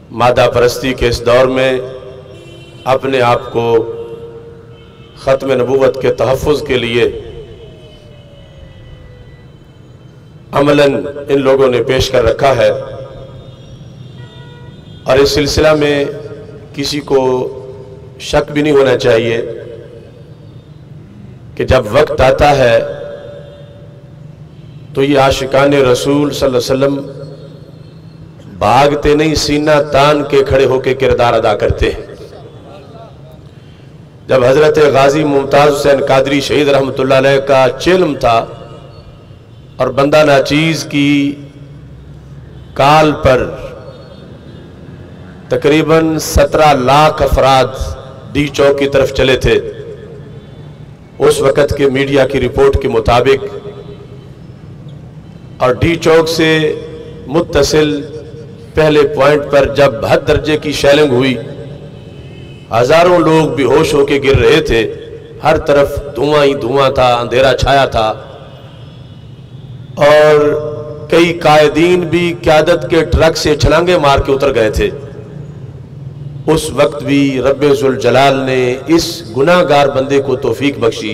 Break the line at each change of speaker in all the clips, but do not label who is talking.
مادہ پرستی کے اس دور میں اپنے آپ کو ختم نبوت کے تحفظ کے لیے عملاً ان لوگوں نے پیش کر رکھا ہے، اور اس سلسلہ میں کسی کو شک بھی نہیں ہونا چاہیے کہ جب وقت آتا ہے تو یہ عاشقان رسول صلی اللہ علیہ وسلم بھاگتے نہیں، سینہ تان کے کھڑے ہو کے کردار ادا کرتے ہیں۔ جب حضرت غازی ممتاز حسین قادری شہید رحمۃ اللہ علیہ کا چلم تھا اور بندہ ناچیز کی کال پر تقریباً 17 لاکھ افراد ڈی چوک کی طرف چلے تھے، اس وقت کے میڈیا کی رپورٹ کے مطابق، اور ڈی چوک سے متصل پہلے پوائنٹ پر جب حد درجے کی شیلنگ ہوئی، ہزاروں لوگ بے ہوش ہو کے گر رہے تھے، ہر طرف دھواں ہی دھواں تھا، اندھیرا چھایا تھا، اور کئی قائدین بھی قیادت کے ٹرک سے چھلانگے مار کے اتر گئے تھے۔ اس وقت بھی رب ذوالجلال نے اس گناہ گار بندے کو توفیق بخشی،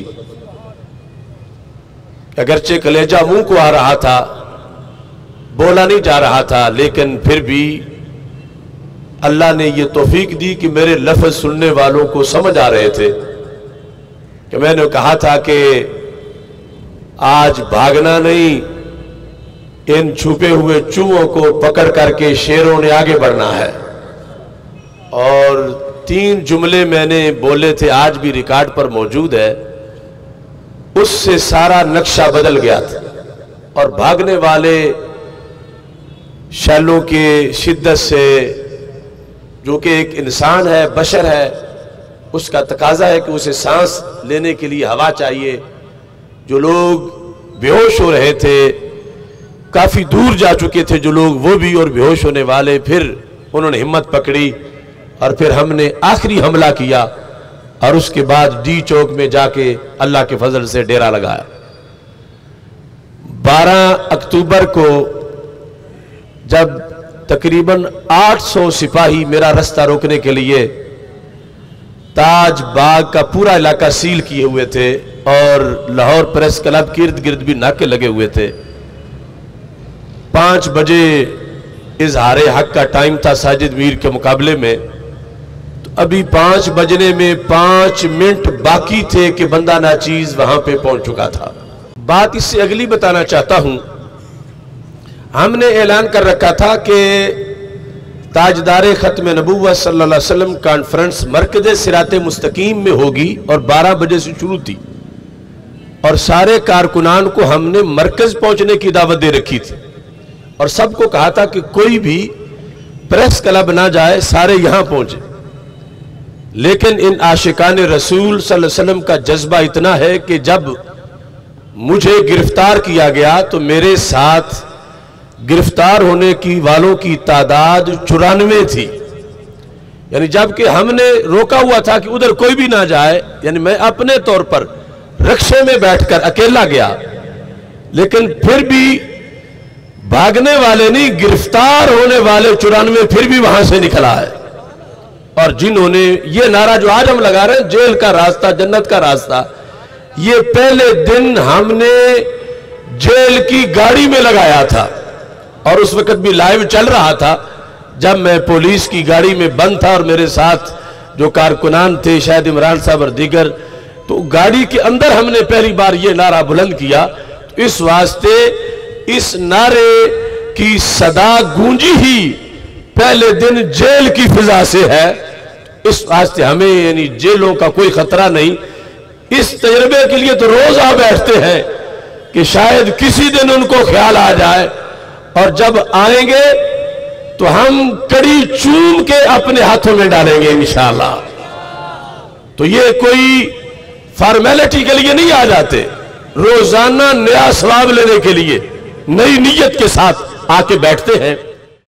اگرچہ کلیجہ منہ کو آ رہا تھا، بولا نہیں جا رہا تھا، لیکن پھر بھی اللہ نے یہ توفیق دی کہ میرے لفظ سننے والوں کو سمجھ آ رہے تھے کہ میں نے کہا تھا کہ آج بھاگنا نہیں، ان چھپے ہوئے چوہوں کو پکڑ کر کے شیروں نے آگے بڑھنا ہے۔ اور 3 جملے میں نے بولے تھے، آج بھی ریکارڈ پر موجود ہے، اس سے سارا نقشہ بدل گیا تھا، اور بھاگنے والے شیلوں کے شدت سے، جو کہ ایک انسان ہے، بشر ہے، اس کا تقاضا ہے کہ اسے سانس لینے کے لیے ہوا چاہیے۔ جو لوگ بے ہوش ہو رہے تھے، کافی دور جا چکے تھے جو لوگ، وہ بھی، اور بے ہوش ہونے والے، پھر انہوں نے ہمت پکڑی، اور پھر ہم نے آخری حملہ کیا، اور اس کے بعد ڈی چوک میں جا کے اللہ کے فضل سے ڈیرا لگایا۔ 12 اکتوبر کو جب تقریباً 800 سپاہی میرا رستہ روکنے کے لیے تاج باغ کا پورا علاقہ سیل کیے ہوئے تھے، اور لاہور پریس کلب کے ارد گرد بھی ناکے لگے ہوئے تھے، 5 بجے اظہار حق کا ٹائم تھا ساجد میر کے مقابلے میں، تو ابھی 5 بجنے میں 5 منٹ باقی تھے کہ بندہ ناچیز وہاں پہ پہنچ چکا تھا۔ بات اس سے اگلی بتانا چاہتا ہوں، ہم نے اعلان کر رکھا تھا کہ تاجدار ختم نبوت صلی اللہ علیہ وسلم کانفرنس مرکز صراط مستقیم میں ہوگی، اور 12 بجے سے شروع تھی، اور سارے کارکنان کو ہم نے مرکز پہنچنے کی دعوت دے رکھی تھی، اور سب کو کہا تھا کہ کوئی بھی پریس کلب نہ جائے، سارے یہاں پہنچے۔ لیکن ان عاشقان رسول صلی اللہ علیہ وسلم کا جذبہ اتنا ہے کہ جب مجھے گرفتار کیا گیا تو میرے ساتھ گرفتار ہونے کی والوں کی تعداد 94 تھی، یعنی جبکہ ہم نے روکا ہوا تھا کہ ادھر کوئی بھی نہ جائے، یعنی میں اپنے طور پر رکشے میں بیٹھ کر اکیلا گیا، لیکن پھر بھی بھاگنے والے نہیں، گرفتار ہونے والے 94 پھر بھی وہاں سے نکلا ہے، اور جنہوں نے یہ نعرہ جو آج ہم لگا رہے ہیں، جیل کا راستہ جنت کا راستہ، یہ پہلے دن ہم نے جیل کی گاڑی میں لگایا تھا، اور اس وقت بھی لائیو چل رہا تھا جب میں پولیس کی گاڑی میں بند تھا، اور میرے ساتھ جو کارکنان تھے، شاید عمران صاحب اور دیگر، تو گاڑی کے اندر ہم نے پہلی بار یہ نعرہ بلند کیا۔ اس واسطے اس نعرے کی صدا گونجی ہی پہلے دن جیل کی فضا سے ہے، اس واسطے ہمیں یعنی جیلوں کا کوئی خطرہ نہیں۔ اس تجربے کے لیے تو روز آ بیٹھتے ہیں کہ شاید کسی دن ان کو خیال آ جائے، اور جب آئیں گے تو ہم کڑی چوم کے اپنے ہاتھوں میں ڈالیں گے انشاءاللہ۔ تو یہ کوئی فارمیلٹی کے لیے نہیں آ جاتے، روزانہ نیا ثواب لینے کے لیے نئی نیت کے ساتھ آ کے بیٹھتے ہیں۔